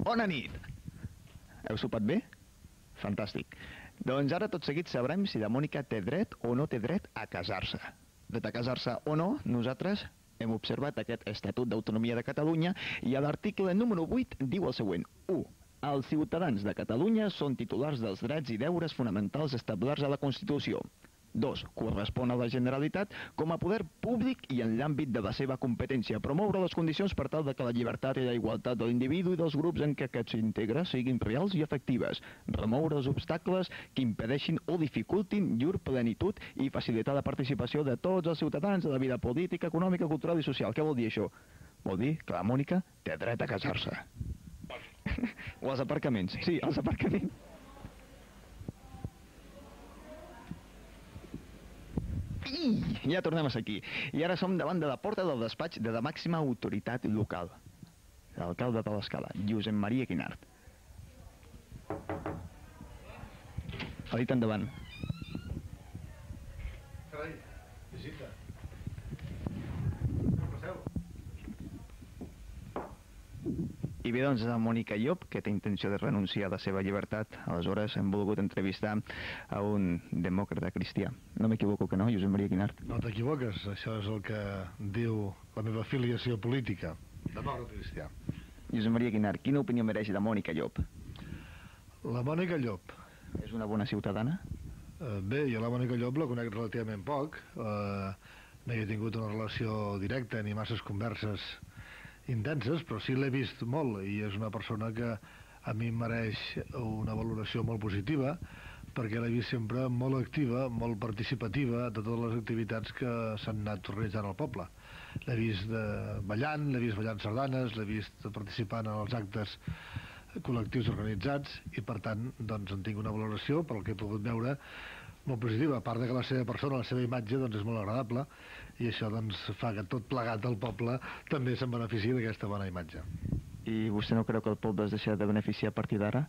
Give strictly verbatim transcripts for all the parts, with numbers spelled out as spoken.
Bona nit! Heu sopat bé? Fantàstic. Doncs ara tot seguit sabrem si la Mònica té dret o no té dret a casar-se. Dret a casar-se o no, nosaltres hem observat aquest Estatut d'Autonomia de Catalunya i a l'article número vuit diu el següent. u. Els ciutadans de Catalunya són titulars dels drets i deures fonamentals establerts a la Constitució. dos. Correspon a la Generalitat com a poder públic i en l'àmbit de la seva competència promoure les condicions per tal de que la llibertat i la igualtat de l'individu i dels grups en què aquests s'integra siguin reals i efectives, remoure els obstacles que impedeixin o dificultin llur plenitud i facilitar la participació de tots els ciutadans de la vida política, econòmica, cultural i social. Què vol dir això? Vol dir que la Mònica té dret a casar-se. O els aparcaments. Sí, els aparcaments. I ja tornem a ser aquí. I ara som davant de la porta del despatx de la màxima autoritat local, l'alcalde de l'Escala, Josep Maria Guinart. Felit endavant. Carai, visita. Passeu. I bé, doncs, la Mònica Llop, que té intenció de renunciar a la seva llibertat. Aleshores, hem volgut entrevistar a un demòcrata cristià. No m'equivoco que no, Josep Maria Guinart? No t'equivoques, això és el que diu la meva afiliació política, demòcrata cristià. Josep Maria Guinart, quina opinió mereix la Mònica Llop? La Mònica Llop. És una bona ciutadana? Eh, bé, jo la Mònica Llop la conec relativament poc. Eh, no hi he tingut una relació directa ni masses converses intenses, però sí l'he vist molt i és una persona que a mi em mereix una valoració molt positiva perquè l'he vist sempre molt activa, molt participativa a totes les activitats que s'han anat realitzant al poble. L'he vist eh, ballant, l'he vist ballant sardanes, l'he vist participant en els actes col·lectius organitzats i per tant doncs en tinc una valoració pel que he pogut veure molt positiva, a part de que la seva persona, la seva imatge doncs és molt agradable i això doncs fa que tot plegat al poble també se'n beneficia d'aquesta bona imatge. I vostè no creu que el poble es deixarà de beneficiar a partir d'ara?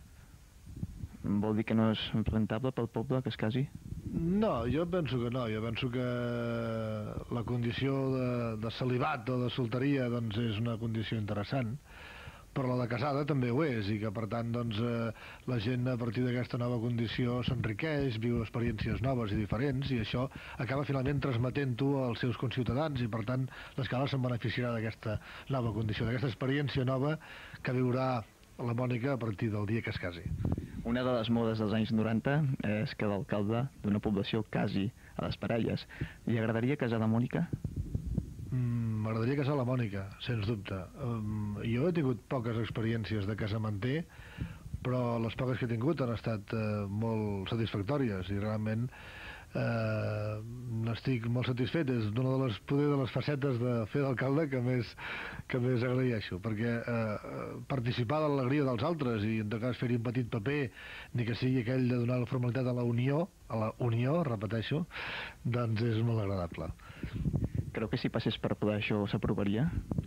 Vol dir que no és rentable pel poble que es casi? No, jo penso que no, jo penso que la condició de, de celibat o de solteria doncs és una condició interessant, però la de casada també ho és i que per tant doncs, eh, la gent a partir d'aquesta nova condició s'enriqueix, viu experiències noves i diferents i això acaba finalment transmetent-ho als seus conciutadans i per tant l'Escala se'n beneficiarà d'aquesta nova condició, d'aquesta experiència nova que viurà la Mònica a partir del dia que es casi. Una de les modes dels anys noranta és que l'alcalde d'una població casi a les parelles. Li agradaria casar la Mònica? M'agradaria casar la Mònica, sens dubte. Um, jo he tingut poques experiències de casamenter, però les poques que he tingut han estat uh, molt satisfactòries i realment uh, n'estic molt satisfet. És una de les, poder de les facetes de fer d'alcalde que més, que més agraeixo, perquè uh, participar de l'alegria dels altres i en tot cas fer-hi un petit paper, ni que sigui aquell de donar la formalitat a la unió, a la unió, repeteixo, doncs és molt agradable. Creu que si passés per ple això s'aprovaria?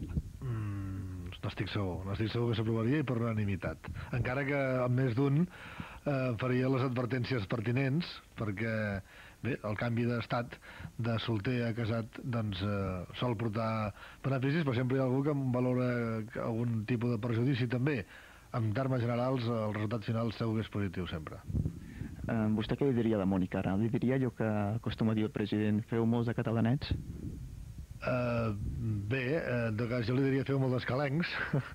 Mm, n'estic segur, n'estic segur que s'aprovaria i per unanimitat. Encara que amb més d'un eh, faria les advertències pertinents, perquè bé, el canvi d'estat de solter a casat doncs eh, sol portar beneficis, però sempre hi ha algú que valora algun tipus de perjudici també. En termes generals, el resultat final segur que és positiu sempre. Eh, vostè què li diria a la Mònica ara? Li diria allò que acostuma a dir el president, feu molts de catalanets? Uh, bé, uh, en tot cas jo li diria feu molt d'escalencs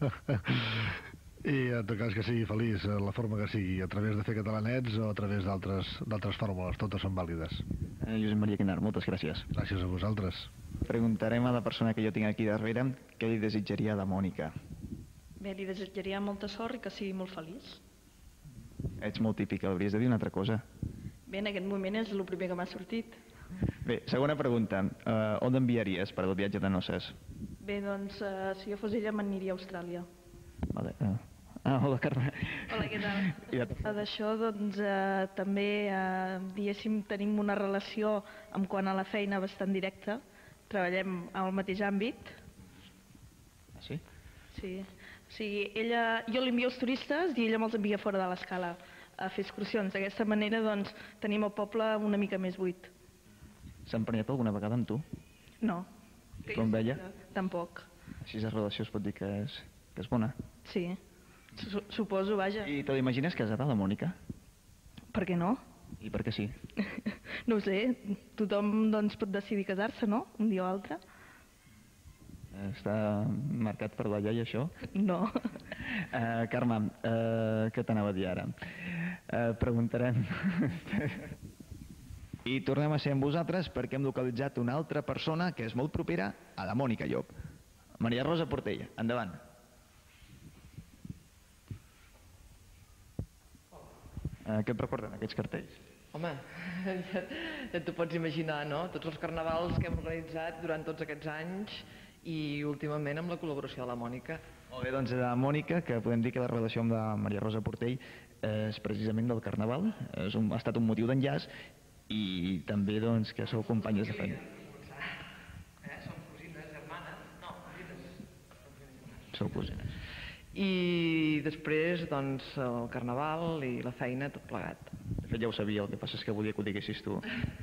i en tot cas que sigui feliç uh, la forma que sigui, a través de fer catalanets o a través d'altres fórmules, totes són vàlides. Eh, Josep Maria Guinart, moltes gràcies. Gràcies a vosaltres. Preguntarem a la persona que jo tinc aquí darrere què li desitjaria a la Mònica. Bé, li desitjaria molta sort i que sigui molt feliç. Ets molt típica, hauries de dir una altra cosa. Bé, en aquest moment és el primer que m'ha sortit. Bé, segona pregunta. Uh, on enviaries per al viatge de noces? Bé, doncs, uh, si jo fos ella, m'aniria a Austràlia. Vale. Uh. Ah, hola, Carme. Hola, què tal? Ja. D'això, doncs, uh, també, uh, diguéssim, tenim una relació amb quant a la feina bastant directa. Treballem al mateix àmbit. Ah, sí? Sí. O sigui, ella, jo li envio els turistes i ella me'ls envia fora de l'escala a fer excursions. D'aquesta manera, doncs, tenim el poble una mica més buit. S'ha emprenyat alguna vegada amb tu? No. Tu amb ella? Tampoc. Així la relació es pot dir que és, que és bona? Sí. Su suposo, vaja. I te l'imagines casada, la Mònica? Per què no? I per què sí? No ho sé, tothom doncs, pot decidir casar-se, no? Un dia o altre. Està marcat per la llei, això? No. Uh, Carme, uh, què t'anava a dir ara? Uh, preguntarem... I tornem a ser amb vosaltres perquè hem localitzat una altra persona que és molt propera a la Mònica Llop. Maria Rosa Portell, endavant. Uh, què et recorden aquests cartells? Home, ja, ja t'ho pots imaginar, no? Tots els carnavals que hem organitzat durant tots aquests anys i últimament amb la col·laboració de la Mònica. Molt bé, doncs la Mònica, que podem dir que la relació amb la Maria Rosa Portell és precisament del carnaval, és un, ha estat un motiu d'enllaç i també doncs, que sou companyes de feina. Eh? Som cosines, germanes? No, cosines. Sou cosines. I després, doncs, el carnaval i la feina, tot plegat. De fet, ja ho sabia, el que passa és que volia que ho diguessis tu.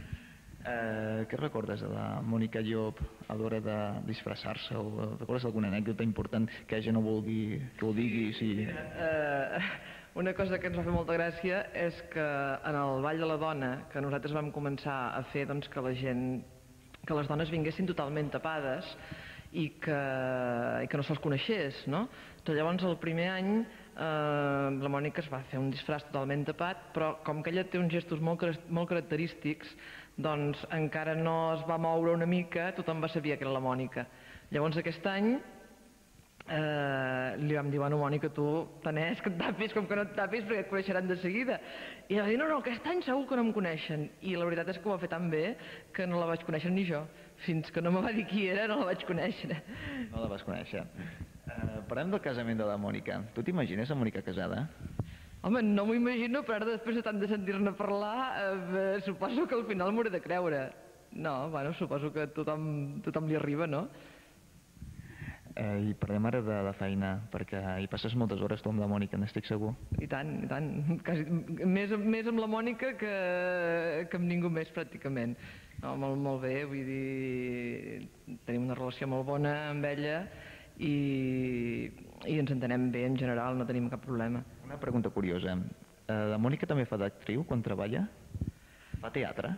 Eh, què recordes de la Mònica Llop a l'hora de disfressar-se? O recordes alguna anècdota important que ja no vulgui que ho diguis? I... Eh, una cosa que ens va fer molta gràcia és que en el Ball de la Dona, que nosaltres vam començar a fer doncs, que la gent, que les dones vinguessin totalment tapades i que, i que no se'ls coneixés, no? Doncs llavors el primer any eh, la Mònica es va fer un disfraç totalment tapat, però com que ella té uns gestos molt, molt característics, doncs encara no es va moure una mica, tothom va saber que era la Mònica. Llavors aquest any eh, li vam dir, bueno, Mònica, tu tant és que et tapis com que no et tapis perquè et coneixeran de seguida. I ella va dir, no, no, aquest any segur que no em coneixen. I la veritat és que ho va fer tan bé que no la vaig conèixer ni jo. Fins que no me va dir qui era, no la vaig conèixer. No la vas conèixer. Uh, parlem del casament de la Mònica. Tu t'imagines la Mònica casada? Home, no m'ho imagino, però ara després de tant de sentir-ne parlar, eh, suposo que al final m'ho he de creure. No, bueno, suposo que tothom, tothom li arriba, no? Eh, I parlem ara de la feina, perquè hi passes moltes hores tu amb la Mònica, n'estic segur. I tant, i tant. Quasi, més, més amb la Mònica que, que amb ningú més, pràcticament. No, molt, molt bé, vull dir, tenim una relació molt bona amb ella i, i ens entenem bé en general, no tenim cap problema. Una pregunta curiosa. Eh, la Mònica també fa d'actriu quan treballa? Fa teatre?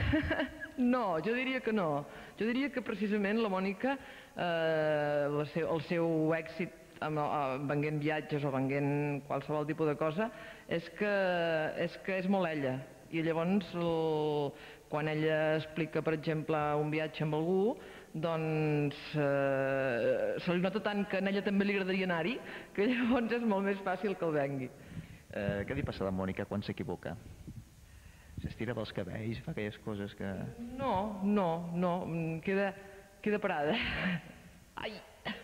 No, jo diria que no. Jo diria que precisament la Mònica, eh, la seu, el seu èxit amb, eh, venguent viatges o venguent qualsevol tipus de cosa, és que és, que és molt ella. I llavors, el, quan ella explica, per exemple, un viatge amb algú, doncs eh, se li nota tant que a ella també li agradaria anar-hi, que llavors és molt més fàcil que el vengui. Eh, què li passa a la Mònica quan s'equivoca? S'estira dels cabells, fa aquelles coses que... No, no, no, queda, queda parada. Ai!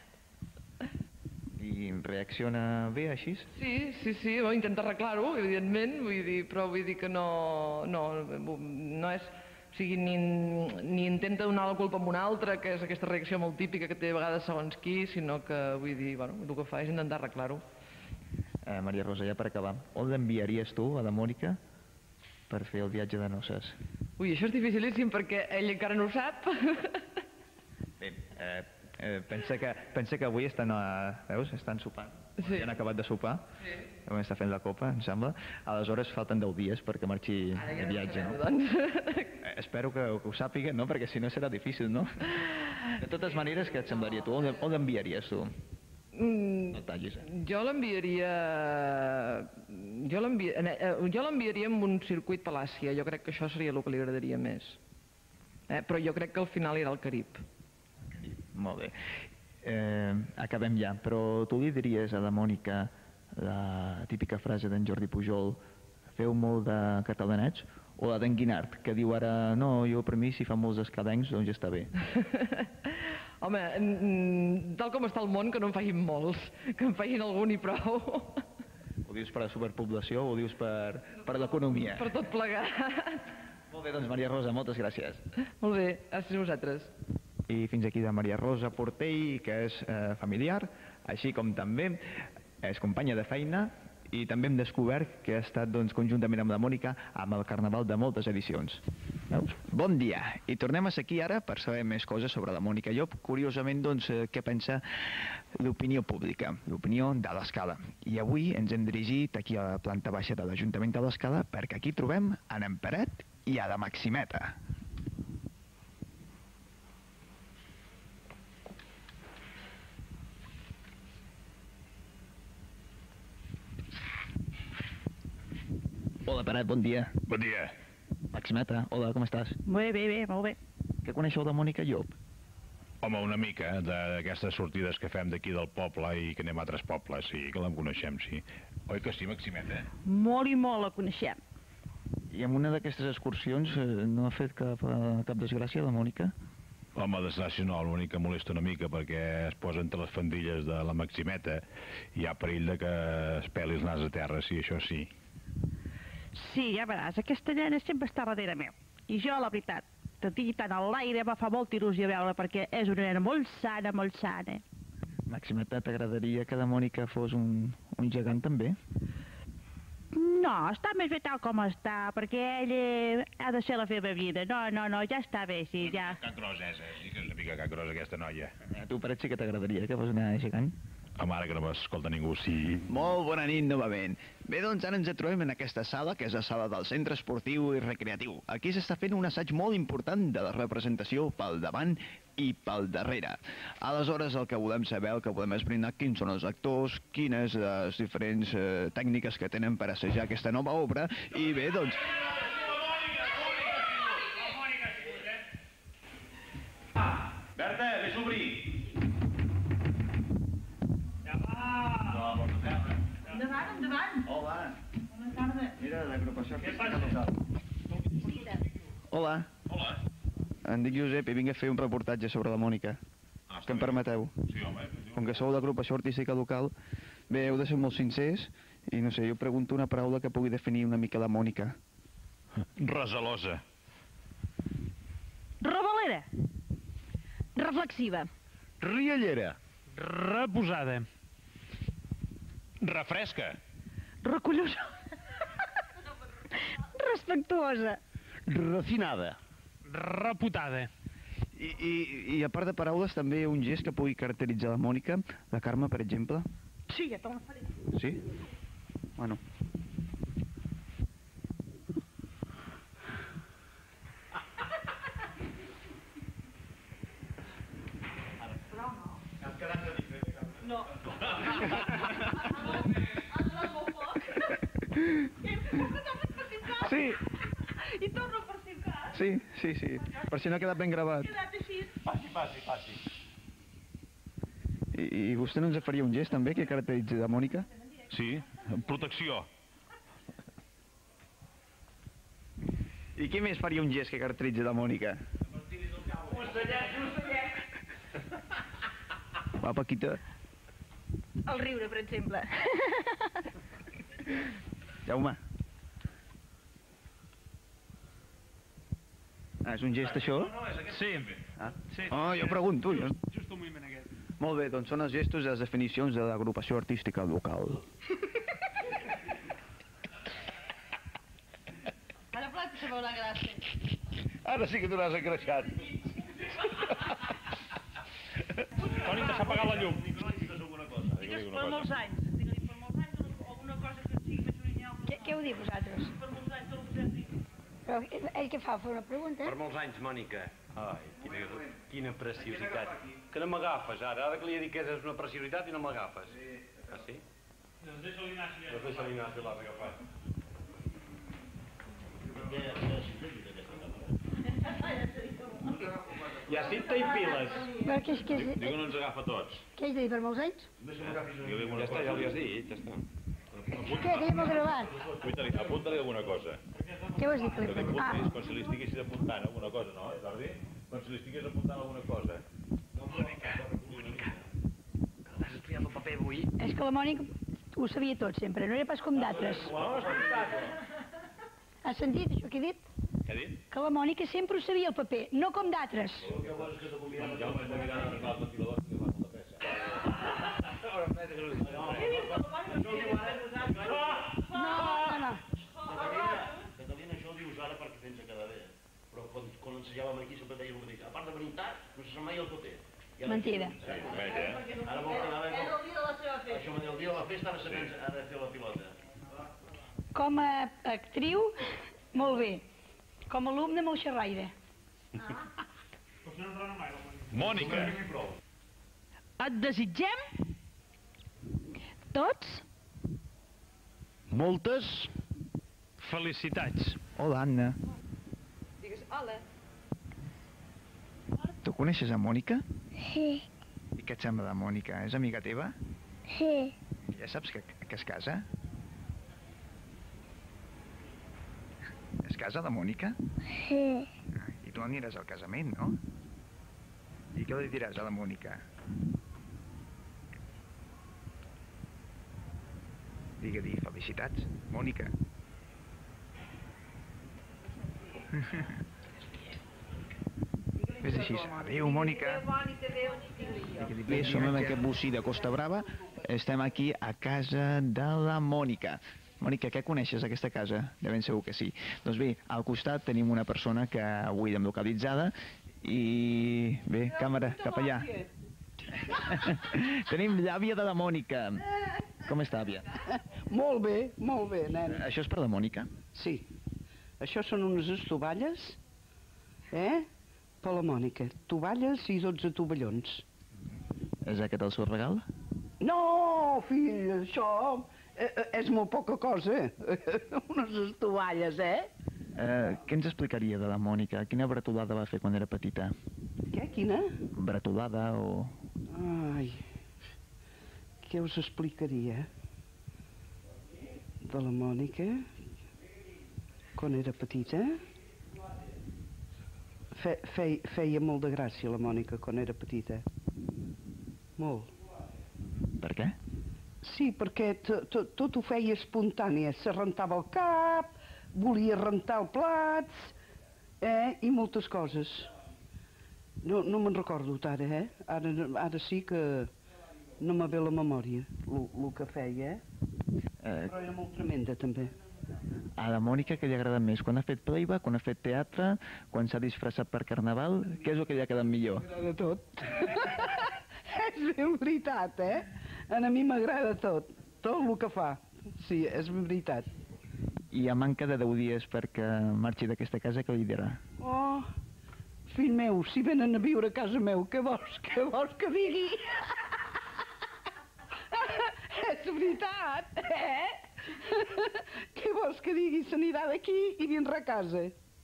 I reacciona bé així? Sí, sí, sí, no, intenta arreglar-ho, evidentment, vull dir, però vull dir que no, no, no és... O sigui, ni, ni intenta donar la culpa a un altre, que és aquesta reacció molt típica que té a vegades segons qui, sinó que, vull dir, bueno, el que fa és intentar arreglar-ho. Eh, Maria Rosa, ja per acabar, on l'enviaries tu, a la Mònica, per fer el viatge de noces? Ui, això és dificilíssim perquè ell encara no ho sap. Bé, eh, eh, pensa, que, pensa que avui estan, a, veus, estan sopant. Sí. Ja han acabat de sopar. Sí. Avui està fent la copa, em sembla. Aleshores falten deu dies perquè marxi Ara ja de viatge, no? no? Doncs... Eh, espero que, que ho sàpiguen, no? Perquè si no serà difícil, no? De totes maneres, què et semblaria tu? On, on l'enviaries tu? Mm, No tallis, eh? jo l'enviaria... Jo l'envi- eh, jo l'enviaria amb un circuit Palàcia. Jo crec que això seria el que li agradaria més. Eh? Però jo crec que al final irà al Carib. Molt bé. Eh, acabem ja, però tu li diries a la Mònica la típica frase d'en Jordi Pujol, feu molt de catalanets, o la d'en Guinart, que diu ara, no, jo per mi si fa molts escadencs, doncs ja està bé. Home, mm, tal com està el món, que no en facin molts, que en facin algun i prou. Ho dius per la superpoblació o ho dius per, per l'economia? Per tot plegat. Molt bé, doncs Maria Rosa, moltes gràcies. Molt bé, gràcies a vosaltres. I fins aquí de Maria Rosa Portell, que és eh, familiar, així com també és companya de feina, i també hem descobert que ha estat doncs, conjuntament amb la Mònica amb el Carnaval de moltes edicions. Veus? Bon dia. I tornem a ser aquí ara per saber més coses sobre la Mònica Llop. Curiosament, doncs, què pensa l'opinió pública, l'opinió de l'Escala. I avui ens hem dirigit aquí a la planta baixa de l'Ajuntament de l'Escala perquè aquí trobem en Emperet i a la Maximeta. Hola, Peret, bon dia. Bon dia. Maximeta, hola, com estàs? Bé, bé, bé, molt bé. Què coneixeu de Mònica Llop? Home, una mica d'aquestes sortides que fem d'aquí del poble i que anem a altres pobles, sí, que la coneixem, sí. Oi que sí, Maximeta? Molt i molt la coneixem. I en una d'aquestes excursions eh, no ha fet cap, eh, cap desgràcia, la Mònica? Home, desgràcia no, l'únic que molesta una mica perquè es posa entre les faldilles de la Maximeta i hi ha perill de que es peli el nas a terra, sí, això sí. Sí, ja veràs, aquesta nena sempre està darrere meu. I jo, la veritat, de dir tant a l'aire me fa molta il·lusió veure perquè és una nena molt sana, molt sana. Maximeta, t'agradaria que la Mònica fos un, un gegant també? No, està més bé tal com està, perquè ella ha de ser la seva vida. No, no, no, ja està bé, sí, ja. Can gros és, eh? Sí que és una mica can gros aquesta noia. A tu, Peret, sí que t'agradaria que fos una gegant? A mare que no m'escolta ningú, sí. Molt bona nit novament. Bé, doncs ara ens trobem en aquesta sala, que és la sala del Centre Esportiu i Recreatiu. Aquí s'està fent un assaig molt important de la representació pel davant i pel darrere. Aleshores, el que volem saber, el que volem esbrinar, quins són els actors, quines les diferents eh, tècniques que tenen per assajar aquesta nova obra, i bé, doncs... Berta, vés a obrir. Endavant, endavant. Hola. Bona tarda. Mira, l'agrupació artística local. Hola. Hola. Em dic Josep i vinc a fer un reportatge sobre la Mònica. Ah, Que em permeteu? Sí, home. Com que sou d'agrupació artística local, bé, heu de ser molt sincers i no sé, jo pregunto una paraula que pugui definir una mica la Mònica. Resalosa. Revalera. Reflexiva. Riallera. Reposada. Refresca. Recollosa. Respectuosa. Refinada. Reputada. I, i, I a part de paraules, també un gest que pugui caracteritzar la Mònica, la Carme, per exemple. Sí, ja te la faré. Sí? Bueno. No. Sí, I torno a participar. sí, sí, sí. Per si no ha quedat ben gravat. Quedat així. Passi, passi, passi. I, i vostè no ens faria un gest també que caracteritzi la Mònica? Sí, protecció. I qui més faria un gest que caracteritzi la Mònica? Va, Paquita. El riure, per exemple. Jaume. Ah, és un gest, això? Sí. Ah, Sí. oh, jo pregunto. Jo... Just un moviment aquest. Molt bé, doncs són els gestos i les definicions de l'agrupació artística local. Ara plat se veurà gràcia. Ara sí que t'hauràs engreixat. Toni, deixa apagar la llum. Digues per molts anys. Digue-li per molts anys o alguna cosa que sigui més original. Què, què heu dit vosaltres? Per molts anys te l'ho dir. Però ell què fa? Fa una pregunta? Per molts anys, Mònica. Ai, quina, quina preciositat. Que no m'agafes, ara. Ara que li he dit que és una preciositat i no m'agafes. Ah, sí? Doncs deixa l'Ignasi. Doncs deixa l'Ignasi l'ha agafat. Ja cinta i piles. Però què és, què és, Diu que no ens agafa tots. què és de dir per molts anys? Ja està, ja li has dit, ja està. Què, que ja m'ho gravat? Apunta-li apunta alguna cosa. Què ho has dit que li Que faig? Ah, apuntis, com si li estiguessis apuntant alguna cosa, no, Jordi? Com si li estigués apuntant alguna cosa. és que la Mònica ho sabia tot sempre, no era pas com d'altres. Has sentit això que he dit? Què ha dit? Que la Mònica sempre ho sabia el paper, no com d'altres. No, no, no. Catalina, això ho dius ara perquè tens a quedar bé. Però quan ensejàvem aquí sempre deia el mateix. A part de venir tard, no se sap mai el paper. Mentida. Ara vol quedar bé... Això el dia de la festa ara ha de fer la pilota. Com a actriu, molt bé. Com a alumne, molt xerraire. Mònica. Et desitgem tots Moltes felicitats. Hola, Anna. Digues, hola. Tu coneixes a Mònica? Sí, I què et sembla de Mònica? És amiga teva? sí, Ja saps que, que es casa? Es casa la Mònica? sí. I tu aniràs al casament, no? I què li diràs a la Mònica? Digue-li felicitats, Mònica. Fes així. Adéu, Mònica. Bé, som en aquest bocí de Costa Brava. Estem aquí a casa de la Mònica. Mònica, què coneixes aquesta casa? De ben segur que sí. Doncs bé, al costat tenim una persona que avui hem localitzada i... Bé, càmera, cap allà. Tenim l'àvia de la Mònica. Com està, àvia? Molt bé, molt bé, nen. Això és per la Mònica? Sí. Això són unes estovalles, eh? Per la Mònica. Tovalles i dotze tovallons. És aquest el seu regal? No, fill, això eh, eh, és molt poca cosa. Unes estovalles, eh? Eh, què ens explicaria de la Mònica? Quina bretolada va fer quan era petita? Què, quina? Bretolada o... Ai, què us explicaria de la Mònica quan era petita? Fe, fe, feia molt de gràcia la Mònica quan era petita. Molt. Per què? Sí, perquè to, to, tot ho feia espontània. Se rentava el cap, volia rentar el plats, eh? I moltes coses. No, no me'n recordo ara, eh? Ara, ara sí que no me ve la memòria, el que feia, eh? eh? Però era molt tremenda, també. A la Mònica què li agrada més? Quan ha fet playback, quan ha fet teatre, quan s'ha disfressat per carnaval? Què és el que li ha quedat millor? M'agrada tot. És ben veritat, eh? A mi m'agrada tot, tot el que fa. Sí, és veritat. I a manca de deu dies perquè marxi d'aquesta casa, què li dirà? Oh, fill meu, si venen a viure a casa meu, què vols, què vols que digui? És veritat, eh? Què vols que digui? S'anirà d'aquí i vindrà a casa.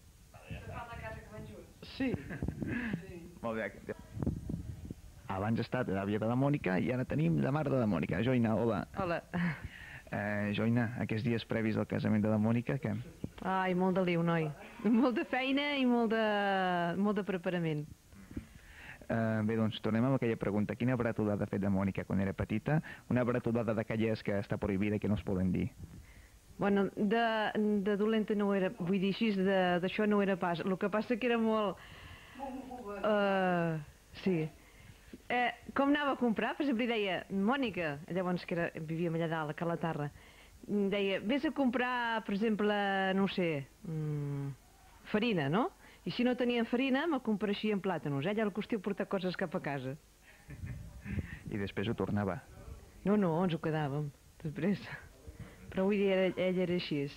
Sí. Sí. Molt bé. Abans ha estat l'àvia de la Mònica i ara tenim la mare de la Mònica. Joina, hola. Hola. Eh, Joina, aquests dies previs al casament de la Mònica, què? Ai, molt de liu, noi. Molta feina i molt de, molt de preparament. Uh, bé, doncs tornem amb aquella pregunta. Quina bretolada ha fet la Mònica quan era petita? Una bretolada d'aquelles que està prohibida i que no es poden dir. Bueno, de, de dolenta no era, vull dir així, d'això no era pas. El que passa que era molt... Uh, sí. Eh, com anava a comprar, per exemple, deia, Mònica, llavors que era, vivíem allà dalt, a Calatarra, deia, vés a comprar, per exemple, no sé, mm, farina, no? I si no tenien farina, me compareixien plàtanos. Ella el costiu portar coses cap a casa. I després ho tornava? No, no, ens ho quedàvem, després. Però vull dir, ella era així.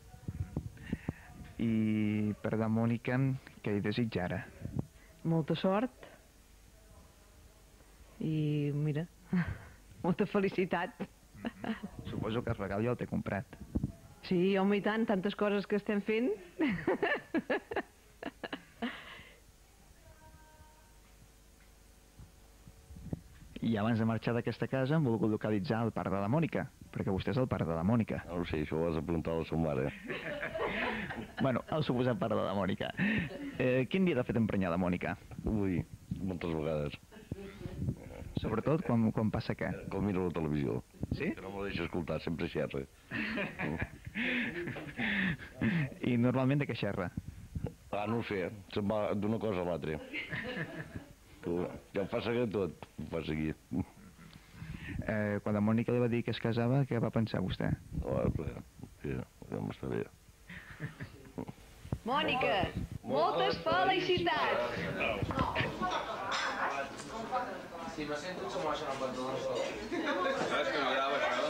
I per la Mònica, què li desitja ara? Molta sort. I mira, molta felicitat. Suposo que el regal ja el té comprat. Sí, home, i tant, tantes coses que estem fent. I abans de marxar d'aquesta casa hem volgut localitzar el pare de la Mònica, perquè vostè és el pare de la Mònica. No ho sé, això ho has de preguntar a la seva mare. Bueno, el suposat pare de la Mònica. Eh, quin dia l'ha fet emprenyar la Mònica? Ui, moltes vegades. Sobretot quan, quan passa què? Quan miro la televisió. Sí? Que no me deixa escoltar, sempre xerra. I normalment de què xerra? Ah, no ho sé, se'n va d'una cosa a l'altra. Ja em fa seguir tot, em fa seguir. Eh, quan la Mònica li va dir que es casava, què va pensar vostè? Oh, ja, ja m'està bé. Mònica! Moltes felicitats! Si me sento que se m'ho deixen el pantaló sol. Saps que no grava això?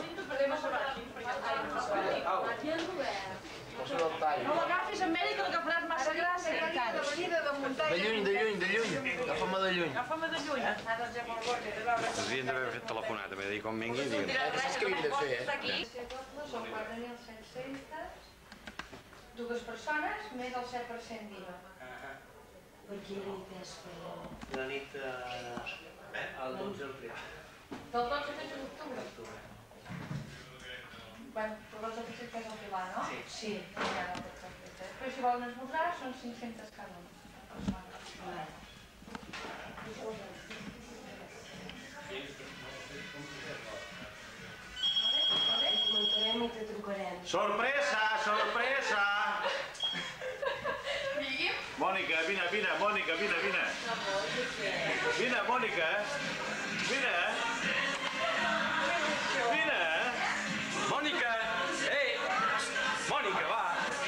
No l'agafis amb ell que l'agafaràs massa gràcia. De lluny, de lluny, de lluny. Agafa'm de lluny. Agafa'm de lluny. Havien d'haver fet telefonat, també, dir com vingui i digue'm. És que havien de fer, eh? Són quatre mil set-cents, dues persones, més el set per cent d'I V A. Per quina nit és? La nit al dotze del primer. Del dotze al tretze d'octubre? Bueno, el dotze al tretze és el pilar, no? Sí. Sí, però si volen esmorzar són cinc-centes cada una. Muntarem i te trucarem. Sorpresa, sorpresa! Mònica, vine, vine, Mònica, vine, vine. Vine, Mònica. Vine. Vine. Mònica! Ei! Mònica, va!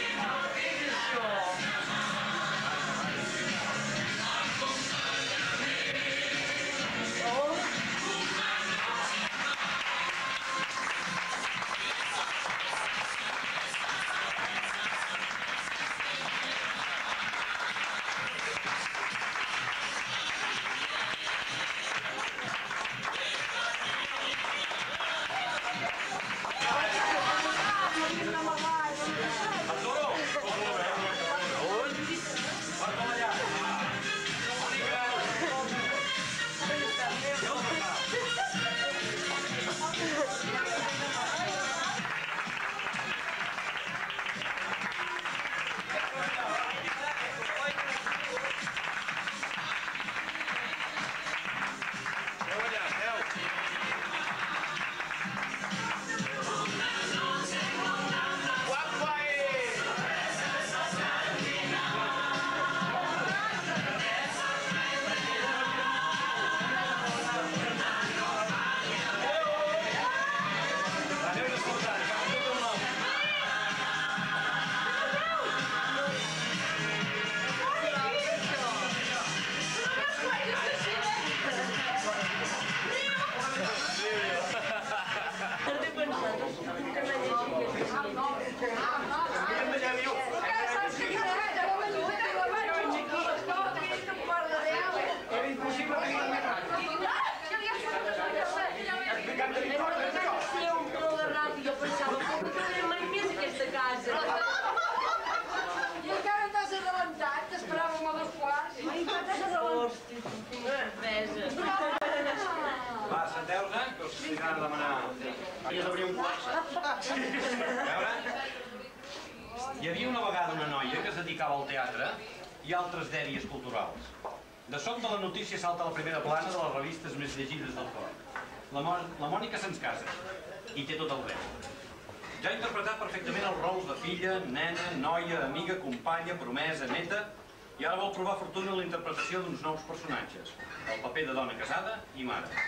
Hi havia una vegada una noia que es dedicava al teatre i altres dèries culturals. De sobte la notícia salta a la primera plana de les revistes més llegides del cor. La, la Mònica se'ns casa i té tot el dret. Ja ha interpretat perfectament els rols de filla, nena, noia, amiga, companya, promesa, neta, i ara vol provar fortuna en la interpretació d'uns nous personatges, el paper de dona casada i mare.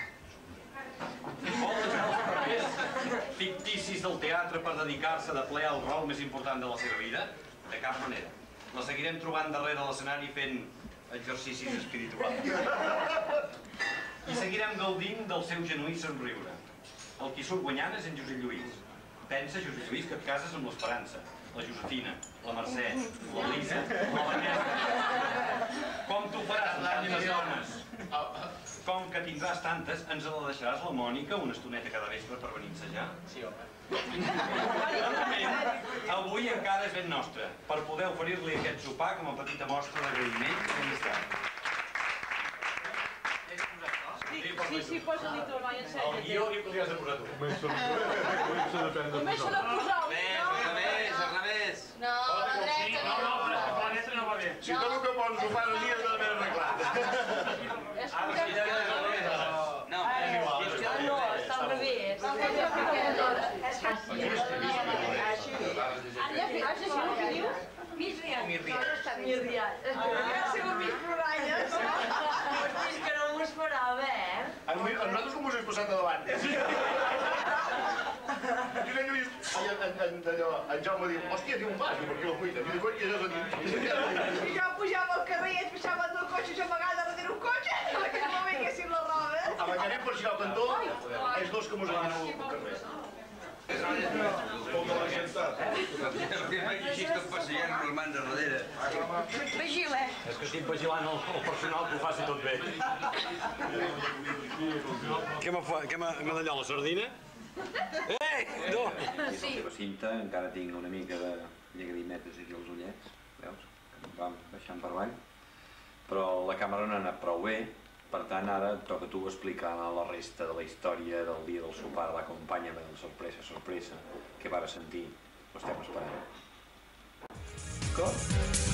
Vol deixar els papers ficticis del teatre per dedicar-se de ple al rol més important de la seva vida? De cap manera. La seguirem trobant darrere l'escenari fent exercicis espirituals. I seguirem gaudint del seu genuí somriure. El qui surt guanyant és en Josep Lluís. Pensa, Josep Lluís, que et cases amb l'Esperança, la Josefina, la Mercè, la Lisa, la Vanessa. Com t'ho faràs, l'any i les dones? Com que tindràs tantes, ens la deixaràs la Mònica una estoneta cada vespre per venir a ensejar? Sí, home. Avui encara és ben nostre, per poder oferir-li aquest sopar com a petita mostra d'agraïment i amistat. Sí, sí, posa-li tu, noi, ensenya. El guió diu que li has de posar tu. Comença a posar un... Més, més, més. No, a la dreta no. No, no, la dreta no va bé. Si tot el que pots ho fas així, has d'haver arreglat. Ara sí, ja és al revés. No, és igual. No, està al revés. És fàcil. Has llegit el que diu? Mirriat. Mirriat. Mirriat. Ha sigut mig ploralles. És que no m'ho esperava, eh? A nosaltres com us he posat a davant? Josep Lluís... En Jaume diu, hòstia, diu, vas, per aquí a la cuina. I diu, coi, i allò dins. I jo pujava al carrer i ens baixava del cotxe, jo amagada darrere un cotxe, en aquell moment que si la roda. A la que anem per girar el cantó, és dos que mos anem al carrer. Així estic passejant amb les mans a darrere. Vigila. És que estic vigilant el personal que ho faci tot bé. Què m'ha d'allò, la sardina? Ei, no! Sí. La cinta encara tinc una mica de llagrimetes aquí als ullets, veus? Que em van baixant per avall. Però la càmera no ha anat prou bé, per tant ara et toca a tu explicar la resta de la història del dia del sopar de la companya de la sorpresa, sorpresa, que vara sentir, ho estem esperant. Com?